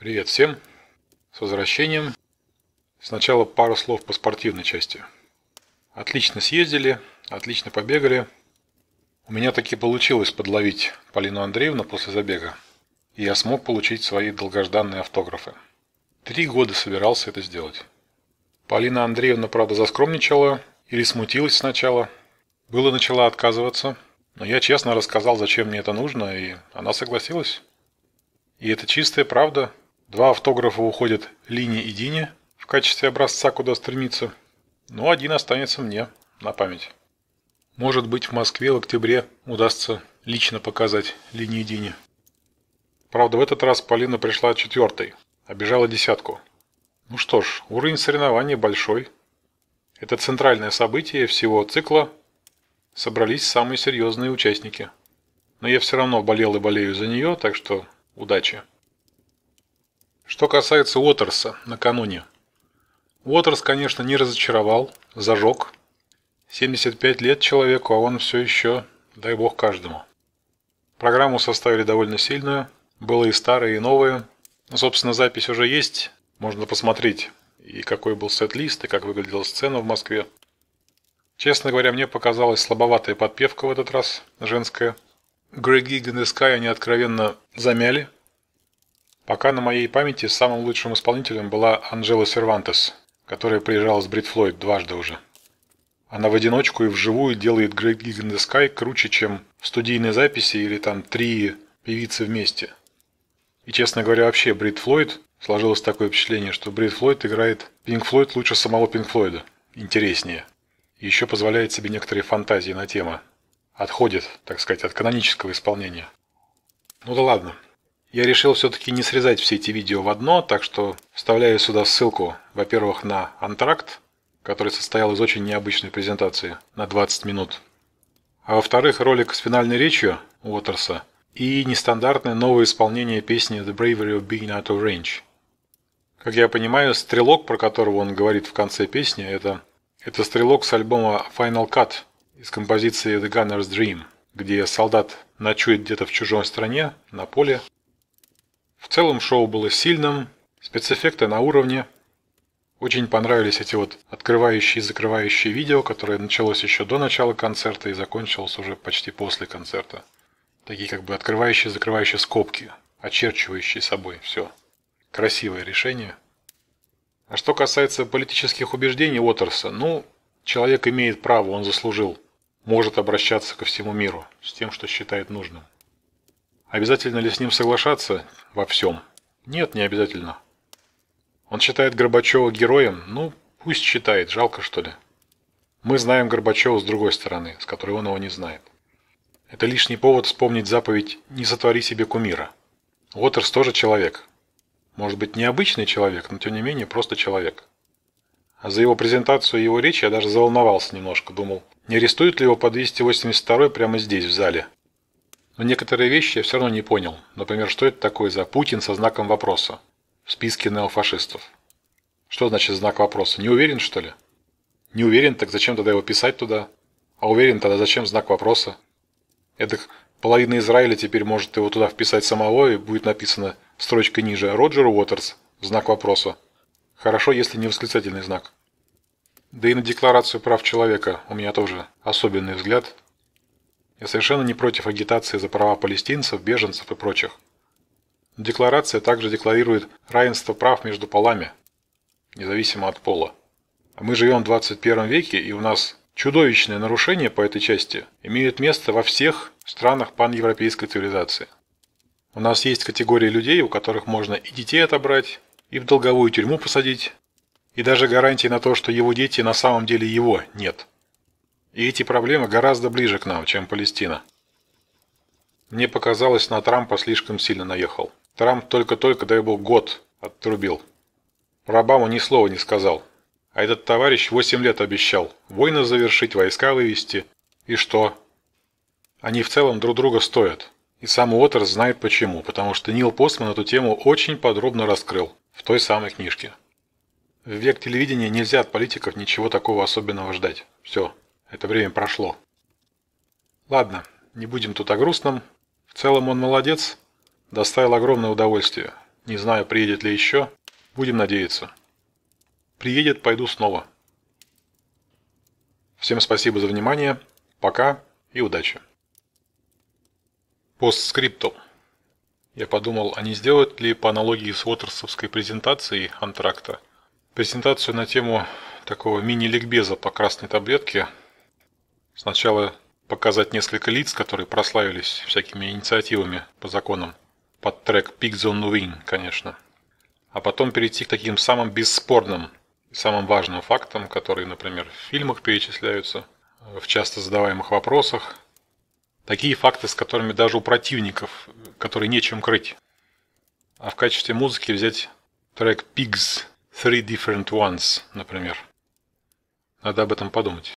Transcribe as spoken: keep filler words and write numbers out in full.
Привет всем! С возвращением. Сначала пару слов по спортивной части. Отлично съездили, отлично побегали. У меня таки получилось подловить Полину Андреевну после забега. И я смог получить свои долгожданные автографы. Три года собирался это сделать. Полина Андреевна, правда, заскромничала или смутилась сначала. Было начала отказываться. Но я честно рассказал, зачем мне это нужно, и она согласилась. И это чистая правда. Два автографа уходят Лине и Дине в качестве образца, куда стремиться. Но один останется мне на память. Может быть, в Москве в октябре удастся лично показать Лине и Дине. Правда, в этот раз Полина пришла четвертой, обежала десятку. Ну что ж, уровень соревнований большой. Это центральное событие всего цикла. Собрались самые серьезные участники. Но я все равно болел и болею за нее, так что удачи. Что касается Уотерса накануне. Уотерс, конечно, не разочаровал, зажег. семьдесят пять лет человеку, а он все еще, дай бог каждому. Программу составили довольно сильную, было и старое, и новое. Собственно, запись уже есть, можно посмотреть, и какой был сет-лист, и как выглядела сцена в Москве. Честно говоря, мне показалась слабоватая подпевка в этот раз, женская. Greg Gig in the Sky они откровенно замяли. Пока на моей памяти самым лучшим исполнителем была Анджела Сервантес, которая приезжала с Брит Флойд дважды уже. Она в одиночку и вживую делает Greg Gig in the Sky круче, чем в студийной записи или там три певицы вместе. И, честно говоря, вообще Брит Флойд, сложилось такое впечатление, что Брит Флойд играет Пинк Флойд лучше самого Пинк Флойда. Интереснее. И еще позволяет себе некоторые фантазии на тему. Отходит, так сказать, от канонического исполнения. Ну да ладно. Я решил все-таки не срезать все эти видео в одно, так что вставляю сюда ссылку, во-первых, на антракт, который состоял из очень необычной презентации на двадцать минут. А во-вторых, ролик с финальной речью Уотерса и нестандартное новое исполнение песни The Bravery of Being Out of Range. Как я понимаю, стрелок, про которого он говорит в конце песни, это, это стрелок с альбома Final Cut из композиции The Gunner's Dream, где солдат ночует где-то в чужой стране, на поле. В целом шоу было сильным, спецэффекты на уровне. Очень понравились эти вот открывающие и закрывающие видео, которое началось еще до начала концерта и закончилось уже почти после концерта. Такие как бы открывающие и закрывающие скобки, очерчивающие собой все. Красивое решение. А что касается политических убеждений Уотерса, ну, человек имеет право, он заслужил. Может обращаться ко всему миру с тем, что считает нужным. Обязательно ли с ним соглашаться во всем? Нет, не обязательно. Он считает Горбачева героем? Ну, пусть считает, жалко что ли. Мы знаем Горбачева с другой стороны, с которой он его не знает. Это лишний повод вспомнить заповедь «Не сотвори себе кумира». Уотерс тоже человек. Может быть, необычный человек, но тем не менее просто человек. А за его презентацию и его речь я даже заволновался немножко, думал, не арестуют ли его по двести восемьдесят второй прямо здесь, в зале. Но некоторые вещи я все равно не понял. Например, что это такое за Путин со знаком вопроса в списке неофашистов? Что значит знак вопроса? Не уверен, что ли? Не уверен, так зачем тогда его писать туда? А уверен, тогда зачем знак вопроса? Это половина Израиля теперь может его туда вписать самого, и будет написано строчкой ниже «Роджер Уотерс», знак вопроса. Хорошо, если не восклицательный знак. Да и на Декларацию прав человека у меня тоже особенный взгляд. Я совершенно не против агитации за права палестинцев, беженцев и прочих. Декларация также декларирует равенство прав между полами, независимо от пола. А мы живем в двадцать первом веке, и у нас чудовищные нарушения по этой части имеют место во всех странах паневропейской цивилизации. У нас есть категории людей, у которых можно и детей отобрать, и в долговую тюрьму посадить, и даже гарантии на то, что его дети на самом деле его нет. И эти проблемы гораздо ближе к нам, чем Палестина. Мне показалось, на Трампа слишком сильно наехал. Трамп только-только, дай бог, год отрубил. Про Обаму ни слова не сказал. А этот товарищ восемь лет обещал войны завершить, войска вывести. И что? Они в целом друг друга стоят. И сам Уотерс знает почему. Потому что Нил Постман эту тему очень подробно раскрыл в той самой книжке. В век телевидения нельзя от политиков ничего такого особенного ждать. Все. Это время прошло. Ладно, не будем тут о грустном. В целом он молодец. Доставил огромное удовольствие. Не знаю, приедет ли еще. Будем надеяться. Приедет, пойду снова. Всем спасибо за внимание. Пока и удачи. Постскриптум. Я подумал, а не сделать ли по аналогии с уотерсовской презентацией антракта презентацию на тему такого мини-ликбеза по красной таблетке. Сначала показать несколько лиц, которые прославились всякими инициативами по законам. Под трек Pigs on the Wing, конечно. А потом перейти к таким самым бесспорным и самым важным фактам, которые, например, в фильмах перечисляются, в часто задаваемых вопросах. Такие факты, с которыми даже у противников, которые нечем крыть. А в качестве музыки взять трек Pigs Three Different Ones, например. Надо об этом подумать.